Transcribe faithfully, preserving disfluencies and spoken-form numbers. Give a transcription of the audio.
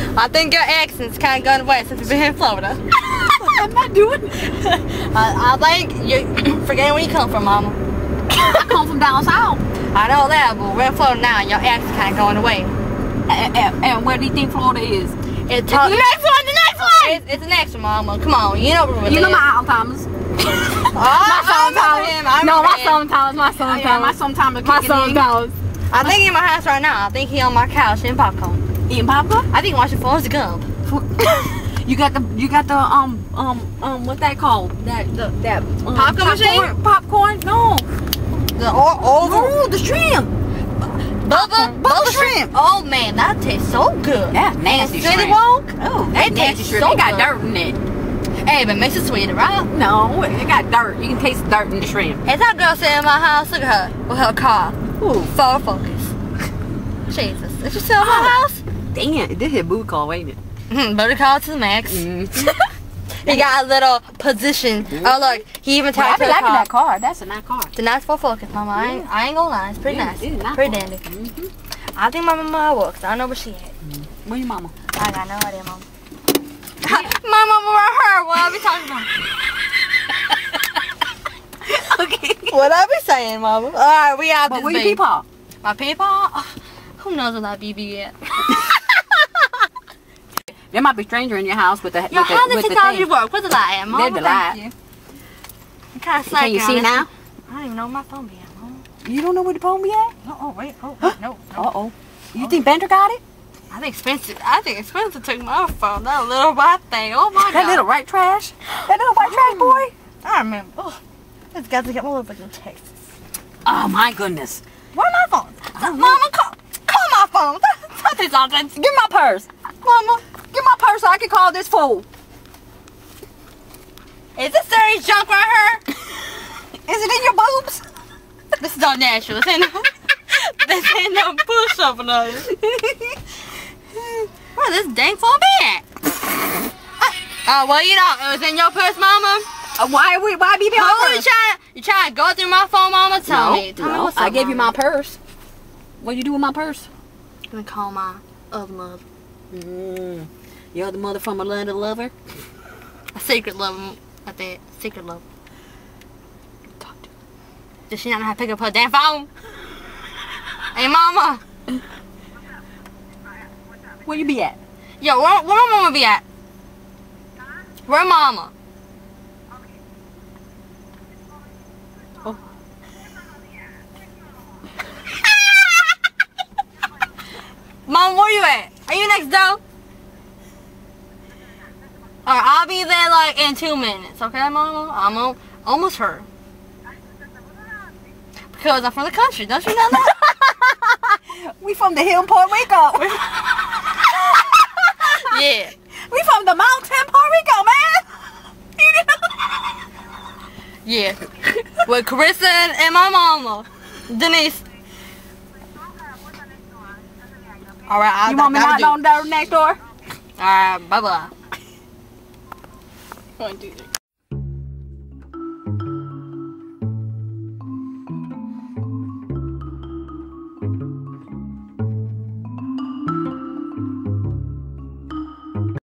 I think your accent's kind of gone away since you've been here in Florida. I'm not doing it. I, I think you're forgetting where you come from, Mama. I come from down south. I know that, but we're in Florida now and your accent's kind of going away. And, and, and where do you think Florida is? It's the next one, the next one! It's, it's the next one, Mama. Come on, you know where we You know live. my Alzheimer's. Oh, my sometimes. No, my son. sometimes. My sometimes. Yeah, my sometimes. My sometimes. I think he's in my house right now. I think he on my couch eating popcorn. Eating popcorn? I think watching Forrest Gump. You got the you got the um um um what that called? That the that um, popcorn machine? Popcorn? No. The or oval. Oh, the shrimp. Bubba, Bubba shrimp. Oh man, that tastes so good. That's nasty City shrimp. Walk. Oh, that nasty tastes shrimp. so It got good. dirt in it. Hey, but it makes it sweeter, right? No, it got dirt. You can taste the dirt in the shrimp. Hey, that girl sitting in my house. Look at her with her car. Ooh. Ford Focus. Jesus, did you sell my Oh. house? Damn, this is booty call, ain't it? Mm, booty call to the max. Mm. He got a little position. Mm. Oh look, he even Well, I tied be to the liking car. that car. That's a nice car. The nice Ford Focus, Mama. I ain't, I ain't gonna lie. It's pretty Yeah, nice. it is nice Pretty car. dandy. Mm-hmm. I think my mama will, cause I don't know where she at. Where your mama? I got no idea, Mama. My mama right here. What I be talking about? Okay. What I be saying, Mama? All right, we out But this where your baby. peepaw? My people? Oh, who knows where that B B at? There might be a stranger in your house with the Yo, with how the, does with the technology thing. work? What's the light at, Mama? There's the Thank light. you. I'm kind of Can you see now? I don't even know where my phone be at, Mama. You don't know where the phone be at? Oh, oh wait. Oh, wait, no. no. Uh oh. You think Bender got it? I think Spencer, I think Spencer took my phone. That little white thing. Oh my That God. little white trash? That little white trash boy? I remember. Oh, it's got to get my little fucking Texas. Oh my goodness. Where's my phone? Mama, call, call my phone. Tell me something. Give me my purse. Mama, Give my purse so I can call this fool. is this serious junk right here? Is it in your boobs? This is all natural. This ain't no, this ain't no push up or nothing. Where this dang phone be at? Oh, well, you know, it was in your purse, Mama. Uh, why we why be in Oh, my you purse? trying, you trying to go through my phone, Mama? Tell no, me. Tell me no. what's up, I gave you my Mama. purse. What you do with my purse? I'm gonna call my other mother. Mm. Your other mother from Atlanta lover? A secret lover at that. Secret lover. Talk to her. Does she not know how to pick up her damn phone? Hey, Mama. Where you be at? Yo, where, where my mama be at? Where mama? Oh. Mom, where you at? Are you next door? Alright, I'll be there like in two minutes, okay, Mama? I'm al almost her. Because I'm from the country, don't you know that? We from the hill, Puerto Rico. Yeah. We from the mountain, Puerto Rico, man. You know? Yeah. With Carissa and, and my mama, Denise. Alright, I'll You want me I'll knock do. on the door next door? Alright, bye bye. One, two, three.